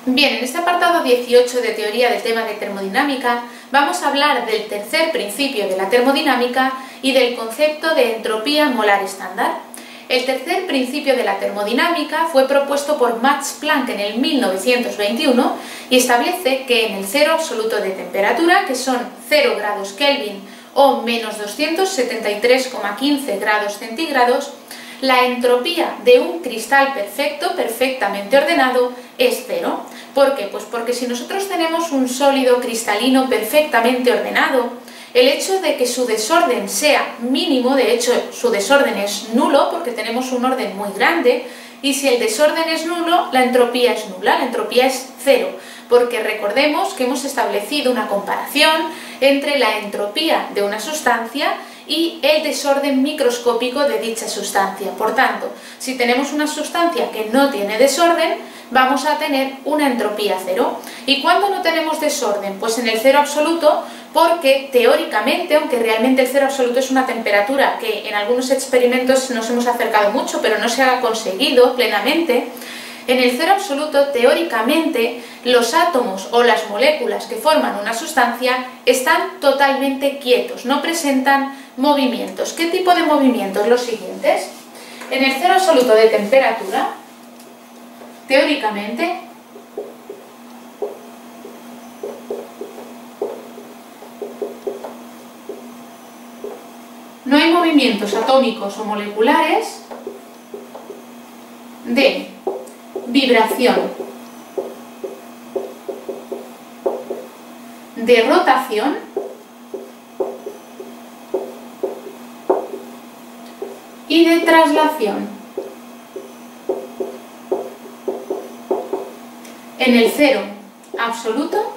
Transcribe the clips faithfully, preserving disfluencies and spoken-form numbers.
Bien, en este apartado dieciocho de teoría del tema de termodinámica vamos a hablar del tercer principio de la termodinámica y del concepto de entropía molar estándar. El tercer principio de la termodinámica fue propuesto por Max Planck en el mil novecientos veintiuno y establece que en el cero absoluto de temperatura, que son cero grados Kelvin o menos doscientos setenta y tres coma quince grados centígrados, la entropía de un cristal perfecto, perfectamente ordenado, es cero. ¿Por qué? Pues porque si nosotros tenemos un sólido cristalino perfectamente ordenado, el hecho de que su desorden sea mínimo, de hecho su desorden es nulo porque tenemos un orden muy grande, y si el desorden es nulo, la entropía es nula, la entropía es cero, porque recordemos que hemos establecido una comparación entre la entropía de una sustancia y el desorden microscópico de dicha sustancia. Por tanto, si tenemos una sustancia que no tiene desorden, vamos a tener una entropía cero. ¿Y cuándo no tenemos desorden? Pues en el cero absoluto, porque teóricamente, aunque realmente el cero absoluto es una temperatura que en algunos experimentos nos hemos acercado mucho, pero no se ha conseguido plenamente, en el cero absoluto, teóricamente, los átomos o las moléculas que forman una sustancia están totalmente quietos, no presentan movimientos. ¿Qué tipo de movimientos? Los siguientes. En el cero absoluto de temperatura, teóricamente, no hay movimientos atómicos o moleculares de vibración, de rotación y de traslación. En el cero absoluto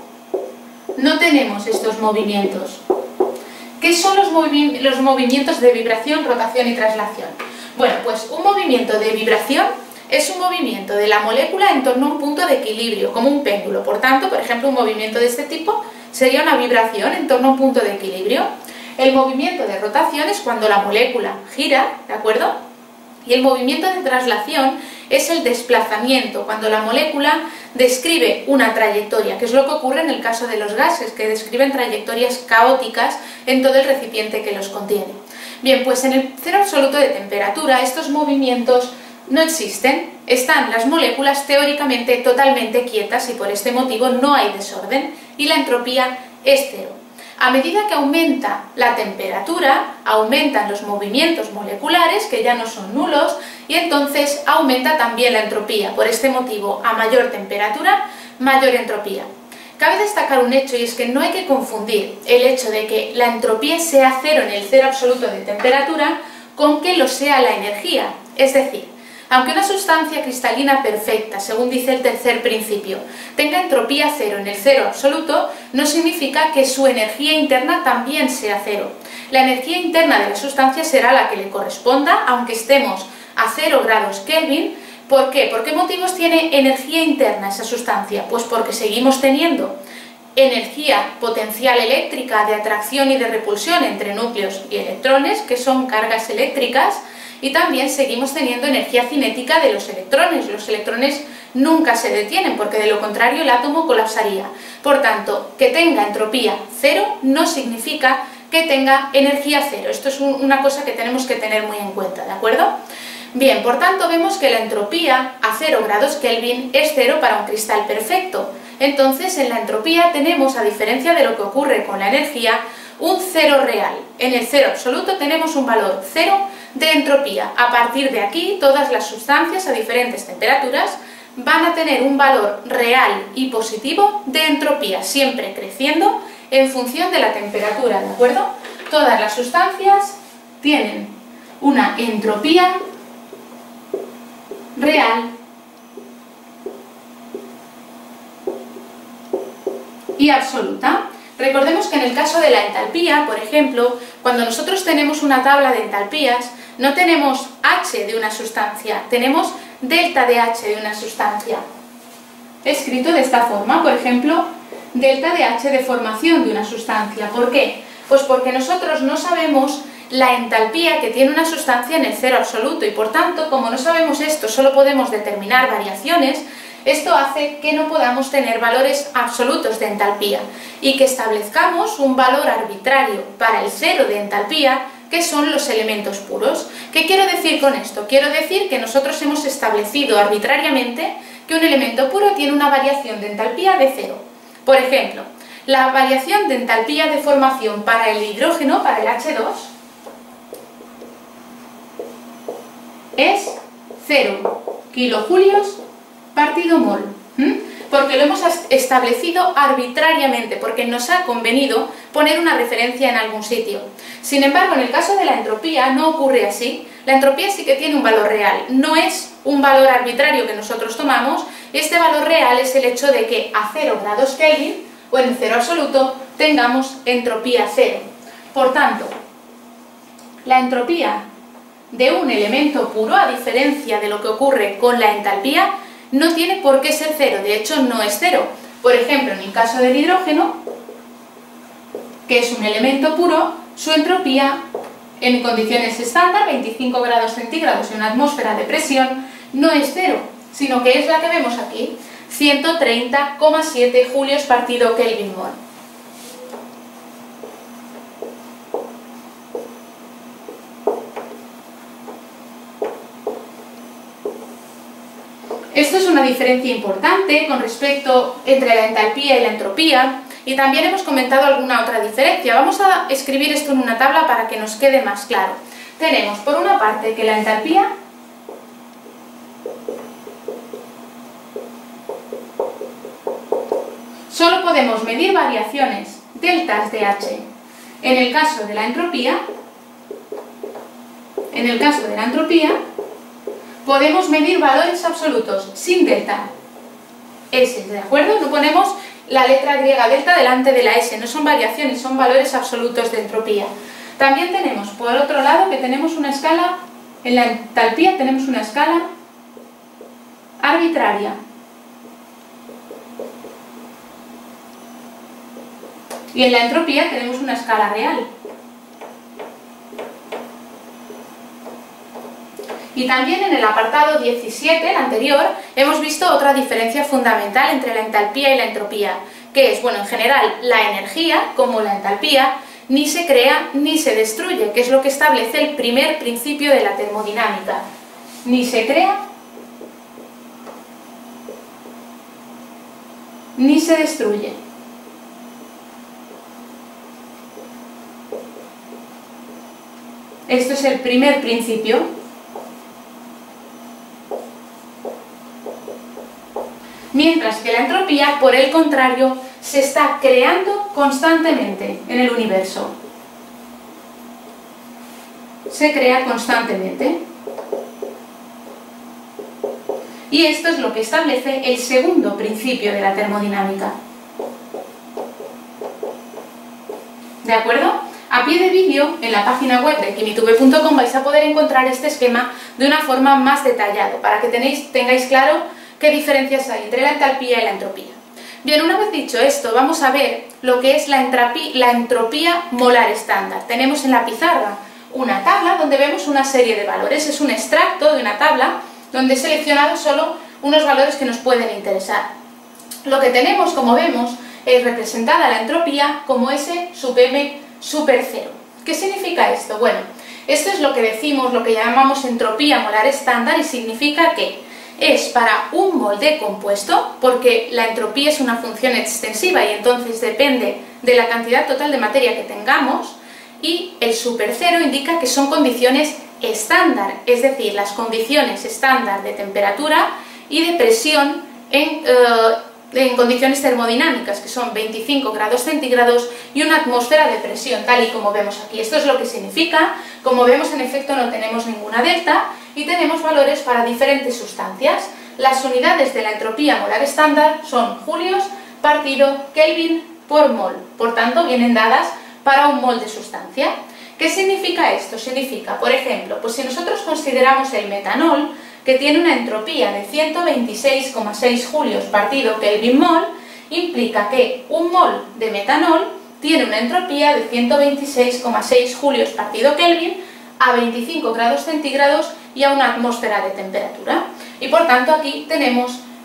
no tenemos estos movimientos. ¿Qué son los, movi- los movimientos de vibración, rotación y traslación? Bueno, pues un movimiento de vibración es un movimiento de la molécula en torno a un punto de equilibrio, como un péndulo. Por tanto, por ejemplo, un movimiento de este tipo sería una vibración en torno a un punto de equilibrio. El movimiento de rotación es cuando la molécula gira, ¿de acuerdo? Y el movimiento de traslación es el desplazamiento, cuando la molécula describe una trayectoria, que es lo que ocurre en el caso de los gases, que describen trayectorias caóticas en todo el recipiente que los contiene. Bien, pues en el cero absoluto de temperatura estos movimientos no existen, están las moléculas teóricamente totalmente quietas y por este motivo no hay desorden y la entropía es cero. A medida que aumenta la temperatura, aumentan los movimientos moleculares, que ya no son nulos, y entonces aumenta también la entropía. Por este motivo, a mayor temperatura, mayor entropía. Cabe destacar un hecho, y es que no hay que confundir el hecho de que la entropía sea cero en el cero absoluto de temperatura con que lo sea la energía. Es decir, aunque una sustancia cristalina perfecta, según dice el tercer principio, tenga entropía cero en el cero absoluto, no significa que su energía interna también sea cero. La energía interna de la sustancia será la que le corresponda, aunque estemos a cero grados Kelvin. ¿Por qué? ¿Por qué motivos tiene energía interna esa sustancia? Pues porque seguimos teniendo energía potencial eléctrica de atracción y de repulsión entre núcleos y electrones, que son cargas eléctricas, y también seguimos teniendo energía cinética de los electrones. Los electrones nunca se detienen, porque de lo contrario el átomo colapsaría. Por tanto, que tenga entropía cero no significa que tenga energía cero. Esto es un, una cosa que tenemos que tener muy en cuenta, ¿de acuerdo? Bien, por tanto vemos que la entropía a cero grados Kelvin es cero para un cristal perfecto. Entonces, en la entropía tenemos, a diferencia de lo que ocurre con la energía, un cero real. En el cero absoluto tenemos un valor cero de entropía. A partir de aquí, todas las sustancias a diferentes temperaturas van a tener un valor real y positivo de entropía, siempre creciendo en función de la temperatura, ¿de acuerdo? Todas las sustancias tienen una entropía real y absoluta. Recordemos que en el caso de la entalpía, por ejemplo, cuando nosotros tenemos una tabla de entalpías, no tenemos H de una sustancia, tenemos delta de H de una sustancia. Escrito de esta forma, por ejemplo, delta de H de formación de una sustancia. ¿Por qué? Pues porque nosotros no sabemos la entalpía que tiene una sustancia en el cero absoluto y por tanto, como no sabemos esto, solo podemos determinar variaciones. Esto hace que no podamos tener valores absolutos de entalpía y que establezcamos un valor arbitrario para el cero de entalpía, que son los elementos puros. ¿Qué quiero decir con esto? Quiero decir que nosotros hemos establecido arbitrariamente que un elemento puro tiene una variación de entalpía de cero. Por ejemplo, la variación de entalpía de formación para el hidrógeno, para el hache dos, es cero kilojulios partido mol. ¿Mm? Porque lo hemos establecido arbitrariamente, porque nos ha convenido poner una referencia en algún sitio. Sin embargo, en el caso de la entropía no ocurre así. La entropía sí que tiene un valor real, no es un valor arbitrario que nosotros tomamos. Este valor real es el hecho de que a cero grados Kelvin, o en cero absoluto, tengamos entropía cero. Por tanto, la entropía de un elemento puro, a diferencia de lo que ocurre con la entalpía, no tiene por qué ser cero, de hecho no es cero. Por ejemplo, en el caso del hidrógeno, que es un elemento puro, su entropía en condiciones estándar, veinticinco grados centígrados y una atmósfera de presión, no es cero, sino que es la que vemos aquí, ciento treinta coma siete julios partido Kelvin mol. Esto es una diferencia importante con respecto entre la entalpía y la entropía, y también hemos comentado alguna otra diferencia. Vamos a escribir esto en una tabla para que nos quede más claro. Tenemos por una parte que la entalpía solo podemos medir variaciones deltas de H. En el caso de la entropía, en el caso de la entropía, podemos medir valores absolutos sin delta S, ¿de acuerdo? No ponemos la letra griega delta delante de la S, no son variaciones, son valores absolutos de entropía. También tenemos, por otro lado, que tenemos una escala, en la entalpía tenemos una escala arbitraria. Y en la entropía tenemos una escala real. Y también en el apartado diecisiete, el anterior, hemos visto otra diferencia fundamental entre la entalpía y la entropía, que es, bueno, en general, la energía, como la entalpía, ni se crea ni se destruye, que es lo que establece el primer principio de la termodinámica. Ni se crea ni se destruye. Esto es el primer principio. Mientras que la entropía, por el contrario, se está creando constantemente en el universo. Se crea constantemente. Y esto es lo que establece el segundo principio de la termodinámica. ¿De acuerdo? A pie de vídeo, en la página web de Kimitube punto com vais a poder encontrar este esquema de una forma más detallada, para que tenéis, tengáis claro qué diferencias hay entre la entalpía y la entropía. Bien, una vez dicho esto, vamos a ver lo que es la entropía, la entropía molar estándar. Tenemos en la pizarra una tabla donde vemos una serie de valores. Es un extracto de una tabla donde he seleccionado solo unos valores que nos pueden interesar. Lo que tenemos, como vemos, es representada la entropía como S sub m super cero. ¿Qué significa esto? Bueno, esto es lo que decimos, lo que llamamos entropía molar estándar, y significa que es para un mol de compuesto, porque la entropía es una función extensiva y entonces depende de la cantidad total de materia que tengamos, y el supercero indica que son condiciones estándar, es decir, las condiciones estándar de temperatura y de presión en, uh, en condiciones termodinámicas, que son veinticinco grados centígrados y una atmósfera de presión, tal y como vemos aquí. Esto es lo que significa. Como vemos, en efecto, no tenemos ninguna delta y tenemos valores para diferentes sustancias. Las unidades de la entropía molar estándar son julios partido Kelvin por mol, por tanto vienen dadas para un mol de sustancia. ¿Qué significa esto? Significa, por ejemplo, pues si nosotros consideramos el metanol, que tiene una entropía de ciento veintiséis coma seis julios partido Kelvin mol, implica que un mol de metanol tiene una entropía de ciento veintiséis coma seis julios partido Kelvin a veinticinco grados centígrados y a una atmósfera de temperatura. Y por tanto aquí tenemos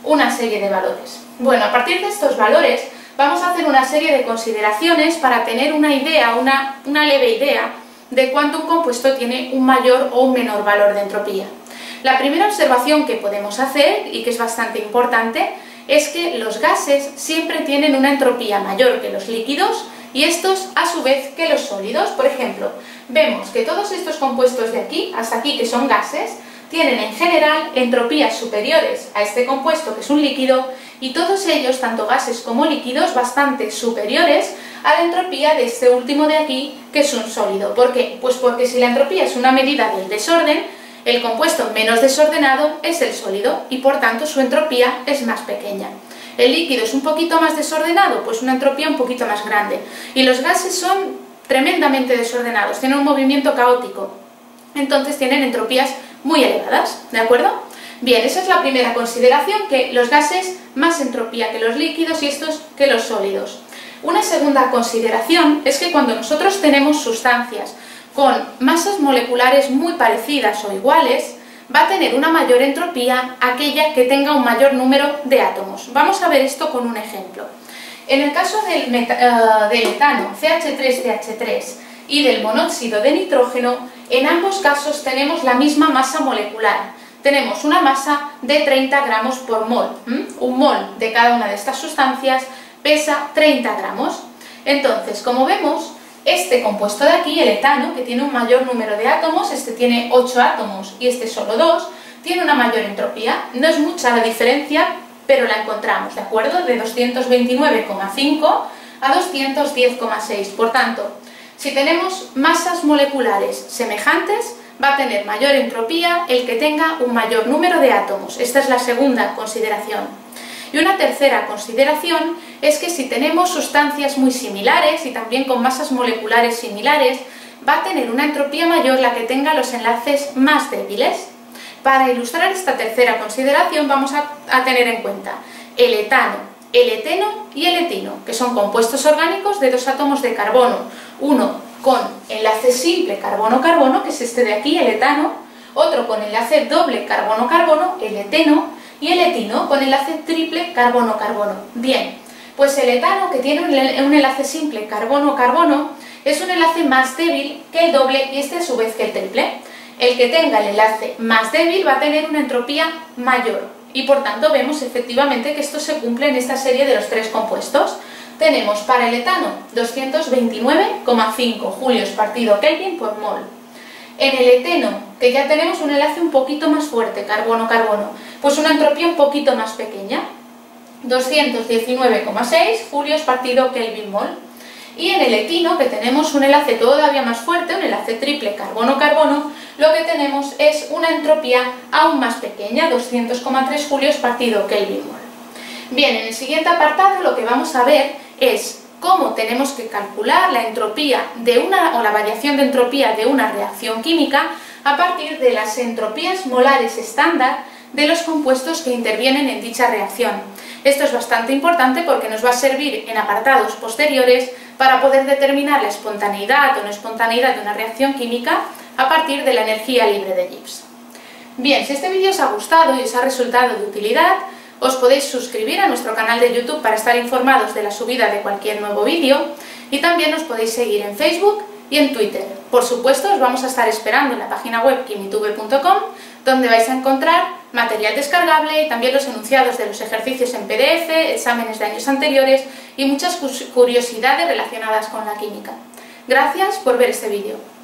una serie de valores. Bueno, a partir de estos valores vamos a hacer una serie de consideraciones para tener una idea, una, una leve idea de cuánto un compuesto tiene un mayor o un menor valor de entropía. La primera observación que podemos hacer, y que es bastante importante, es que los gases siempre tienen una entropía mayor que los líquidos y estos a su vez que los sólidos. Por ejemplo, vemos que todos estos compuestos de aquí, hasta aquí que son gases, tienen en general entropías superiores a este compuesto que es un líquido y todos ellos, tanto gases como líquidos, bastante superiores a la entropía de este último de aquí que es un sólido. ¿Por qué? Pues porque si la entropía es una medida del desorden, el compuesto menos desordenado es el sólido y por tanto su entropía es más pequeña. El líquido es un poquito más desordenado, pues una entropía un poquito más grande. Y los gases son tremendamente desordenados, tienen un movimiento caótico, entonces tienen entropías muy elevadas, ¿de acuerdo? Bien, esa es la primera consideración, que los gases más entropía que los líquidos y estos que los sólidos. Una segunda consideración es que cuando nosotros tenemos sustancias con masas moleculares muy parecidas o iguales, va a tener una mayor entropía aquella que tenga un mayor número de átomos. Vamos a ver esto con un ejemplo. En el caso del, uh, del etano, C H tres C H tres, y del monóxido de nitrógeno, en ambos casos tenemos la misma masa molecular. Tenemos una masa de treinta gramos por mol. ¿Mm? Un mol de cada una de estas sustancias pesa treinta gramos. Entonces, como vemos, este compuesto de aquí, el etano, que tiene un mayor número de átomos, este tiene ocho átomos y este solo dos, tiene una mayor entropía. No es mucha la diferencia, pero la encontramos, ¿de acuerdo? De doscientos veintinueve coma cinco a doscientos diez coma seis. Por tanto, si tenemos masas moleculares semejantes, va a tener mayor entropía el que tenga un mayor número de átomos. Esta es la segunda consideración. Y una tercera consideración es que si tenemos sustancias muy similares y también con masas moleculares similares, va a tener una entropía mayor la que tenga los enlaces más débiles. Para ilustrar esta tercera consideración vamos a, a tener en cuenta el etano, el eteno y el etino, que son compuestos orgánicos de dos átomos de carbono, uno con enlace simple carbono-carbono, que es este de aquí, el etano, otro con enlace doble carbono-carbono, el eteno, y el etino con enlace triple carbono-carbono. Bien, pues el etano, que tiene un enlace simple carbono-carbono, es un enlace más débil que el doble y este a su vez que el triple. El que tenga el enlace más débil va a tener una entropía mayor y por tanto vemos efectivamente que esto se cumple en esta serie de los tres compuestos. Tenemos para el etano doscientos veintinueve coma cinco julios partido Kelvin por mol. En el eteno, que ya tenemos un enlace un poquito más fuerte, carbono-carbono, pues una entropía un poquito más pequeña, doscientos diecinueve coma seis julios partido Kelvin mol. Y en el etino, que tenemos un enlace todavía más fuerte, un enlace triple carbono-carbono, lo que tenemos es una entropía aún más pequeña, doscientos coma tres julios partido Kelvin mol. Bien, en el siguiente apartado lo que vamos a ver es cómo tenemos que calcular la entropía de una, o la variación de entropía de una reacción química a partir de las entropías molares estándar de los compuestos que intervienen en dicha reacción. Esto es bastante importante porque nos va a servir en apartados posteriores para poder determinar la espontaneidad o no espontaneidad de una reacción química a partir de la energía libre de Gibbs. Bien, si este vídeo os ha gustado y os ha resultado de utilidad, os podéis suscribir a nuestro canal de YouTube para estar informados de la subida de cualquier nuevo vídeo y también nos podéis seguir en Facebook y en Twitter. Por supuesto, os vamos a estar esperando en la página web kimitube punto com, donde vais a encontrar material descargable y también los enunciados de los ejercicios en P D F, exámenes de años anteriores y muchas curiosidades relacionadas con la química. Gracias por ver este vídeo.